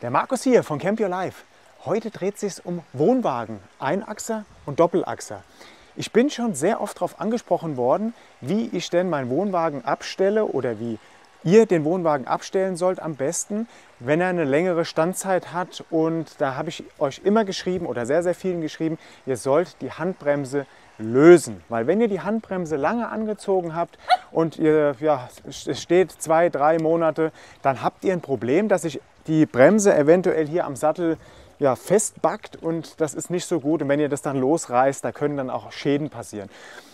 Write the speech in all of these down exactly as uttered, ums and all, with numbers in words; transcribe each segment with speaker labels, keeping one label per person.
Speaker 1: Der Markus hier von Camp Your Life. Heute dreht es sich um Wohnwagen, Einachser und Doppelachser. Ich bin schon sehr oft darauf angesprochen worden, wie ich denn meinen Wohnwagen abstelle oder wie ihr den Wohnwagen abstellen sollt am besten, wenn er eine längere Standzeit hat. Und da habe ich euch immer geschrieben oder sehr, sehr vielen geschrieben, ihr sollt die Handbremse lösen. Weil wenn ihr die Handbremse lange angezogen habt und ihr, ja, es steht zwei, drei Monate, dann habt ihr ein Problem, dass sich die Bremse eventuell hier am Sattel ja, festbackt und das ist nicht so gut. Und wenn ihr das dann losreißt, da können dann auch Schäden passieren.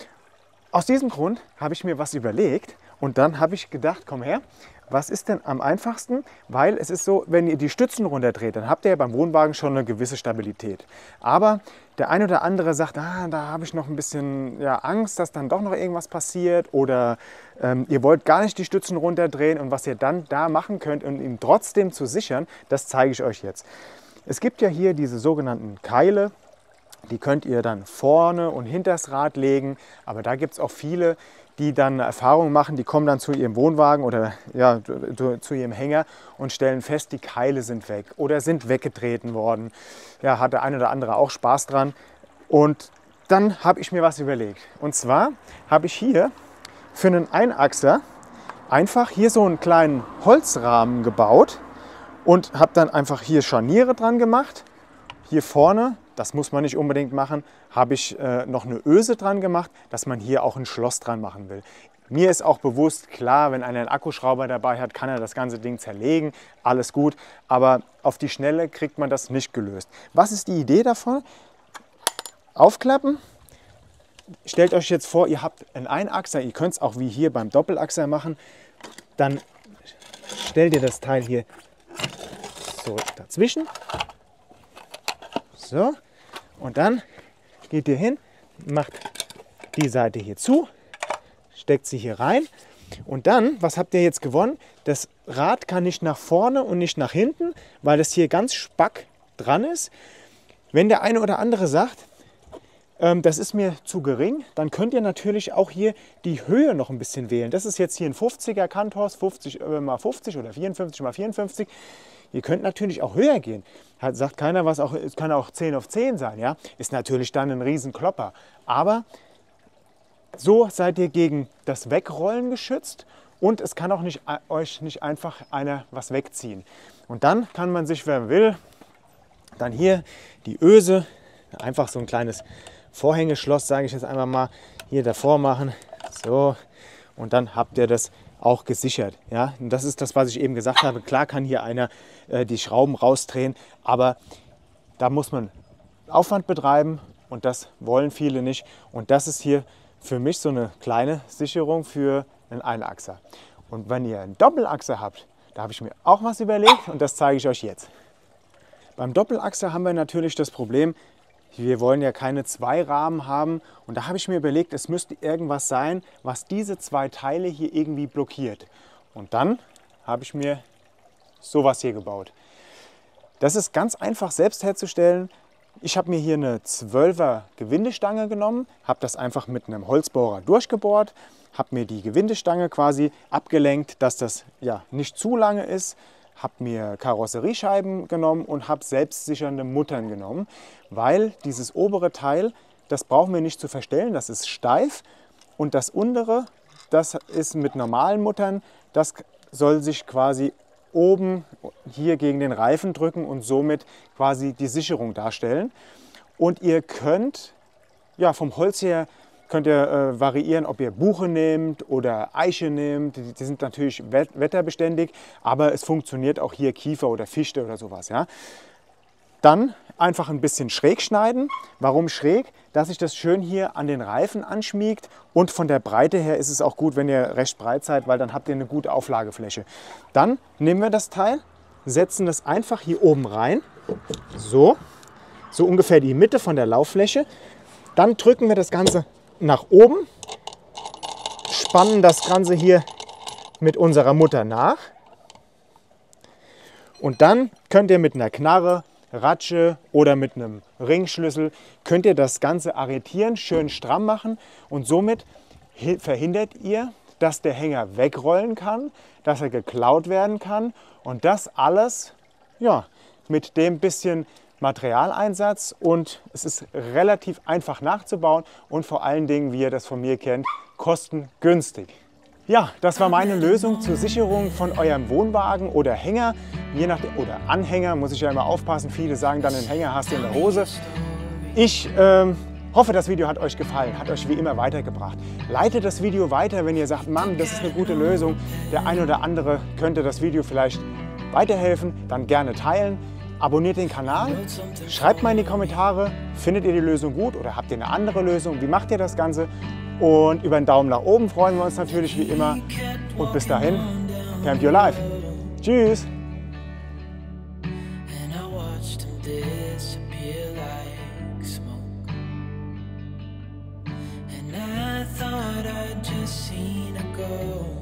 Speaker 1: Aus diesem Grund habe ich mir was überlegt und dann habe ich gedacht, komm her, was ist denn am einfachsten? Weil es ist so, wenn ihr die Stützen runterdreht, dann habt ihr ja beim Wohnwagen schon eine gewisse Stabilität. Aber der eine oder andere sagt, ah, da habe ich noch ein bisschen ja, Angst, dass dann doch noch irgendwas passiert oder ähm, ihr wollt gar nicht die Stützen runterdrehen und was ihr dann da machen könnt, um ihn trotzdem zu sichern, das zeige ich euch jetzt. Es gibt ja hier diese sogenannten Keile, die könnt ihr dann vorne und hinters Rad legen, aber da gibt es auch viele, die dann eine Erfahrung machen, die kommen dann zu ihrem Wohnwagen oder ja, zu ihrem Hänger und stellen fest, die Keile sind weg oder sind weggetreten worden. Ja, hat der eine oder andere auch Spaß dran. Und dann habe ich mir was überlegt. Und zwar habe ich hier für einen Einachser einfach hier so einen kleinen Holzrahmen gebaut und habe dann einfach hier Scharniere dran gemacht. Hier vorne, das muss man nicht unbedingt machen, habe ich äh, noch eine Öse dran gemacht, dass man hier auch ein Schloss dran machen will. Mir ist auch bewusst, klar, wenn einer einen Akkuschrauber dabei hat, kann er das ganze Ding zerlegen, alles gut, aber auf die Schnelle kriegt man das nicht gelöst. Was ist die Idee davon? Aufklappen. Stellt euch jetzt vor, ihr habt einen Einachser, ihr könnt es auch wie hier beim Doppelachser machen, dann stellt ihr das Teil hier so dazwischen. So, und dann geht ihr hin, macht die Seite hier zu, steckt sie hier rein und dann, was habt ihr jetzt gewonnen? Das Rad kann nicht nach vorne und nicht nach hinten, weil das hier ganz spack dran ist. Wenn der eine oder andere sagt, ähm, das ist mir zu gering, dann könnt ihr natürlich auch hier die Höhe noch ein bisschen wählen. Das ist jetzt hier ein fünfziger Kanthorst, fünfzig mal fünfzig oder vierundfünfzig mal vierundfünfzig. Ihr könnt natürlich auch höher gehen. Hat, sagt keiner was, auch, es kann auch zehn auf zehn sein. Ja? Ist natürlich dann ein Riesenklopper. Aber so seid ihr gegen das Wegrollen geschützt und es kann auch nicht, euch nicht einfach einer was wegziehen. Und dann kann man sich, wer will, dann hier die Öse, einfach so ein kleines Vorhängeschloss, sage ich jetzt einmal mal, hier davor machen. So, und dann habt ihr das auch gesichert. Ja? Und das ist das, was ich eben gesagt habe. Klar kann hier einer äh, die Schrauben rausdrehen, aber da muss man Aufwand betreiben und das wollen viele nicht. Und das ist hier für mich so eine kleine Sicherung für einen Einachser. Und wenn ihr einen Doppelachser habt, da habe ich mir auch was überlegt und das zeige ich euch jetzt. Beim Doppelachser haben wir natürlich das Problem, wir wollen ja keine zwei Rahmen haben und da habe ich mir überlegt, es müsste irgendwas sein, was diese zwei Teile hier irgendwie blockiert. Und dann habe ich mir sowas hier gebaut. Das ist ganz einfach selbst herzustellen. Ich habe mir hier eine zwölfer Gewindestange genommen, habe das einfach mit einem Holzbohrer durchgebohrt, habe mir die Gewindestange quasi abgelenkt, dass das ja nicht zu lange ist. Habe mir Karosseriescheiben genommen und habe selbstsichernde Muttern genommen, weil dieses obere Teil, das brauchen wir nicht zu verstellen, das ist steif und das untere, das ist mit normalen Muttern, das soll sich quasi oben hier gegen den Reifen drücken und somit quasi die Sicherung darstellen. Und ihr könnt ja, vom Holz her könnt ihr äh, variieren, ob ihr Buche nehmt oder Eiche nehmt. Die, die sind natürlich wet wetterbeständig, aber es funktioniert auch hier Kiefer oder Fichte oder sowas. Ja? Dann einfach ein bisschen schräg schneiden. Warum schräg? Dass sich das schön hier an den Reifen anschmiegt und von der Breite her ist es auch gut, wenn ihr recht breit seid, weil dann habt ihr eine gute Auflagefläche. Dann nehmen wir das Teil, setzen das einfach hier oben rein, so, so ungefähr die Mitte von der Lauffläche. Dann drücken wir das Ganze nach oben, spannen das Ganze hier mit unserer Mutter nach und dann könnt ihr mit einer Knarre, Ratsche oder mit einem Ringschlüssel könnt ihr das Ganze arretieren, schön stramm machen und somit verhindert ihr, dass der Hänger wegrollen kann, dass er geklaut werden kann und das alles ja, mit dem bisschen Materialeinsatz und es ist relativ einfach nachzubauen und vor allen Dingen, wie ihr das von mir kennt, kostengünstig. Ja, das war meine Lösung zur Sicherung von eurem Wohnwagen oder Hänger, je nach, oder Anhänger, muss ich ja immer aufpassen. Viele sagen dann, einen Hänger hast du in der Hose. Ich ähm, hoffe, das Video hat euch gefallen, hat euch wie immer weitergebracht. Leitet das Video weiter, wenn ihr sagt, Mann, das ist eine gute Lösung. Der ein oder andere könnte das Video vielleicht weiterhelfen, dann gerne teilen. Abonniert den Kanal, schreibt mal in die Kommentare, findet ihr die Lösung gut oder habt ihr eine andere Lösung, wie macht ihr das Ganze? Und über einen Daumen nach oben freuen wir uns natürlich wie immer. Und bis dahin, Camp Your Life. Tschüss! Thought I'd just seen it go.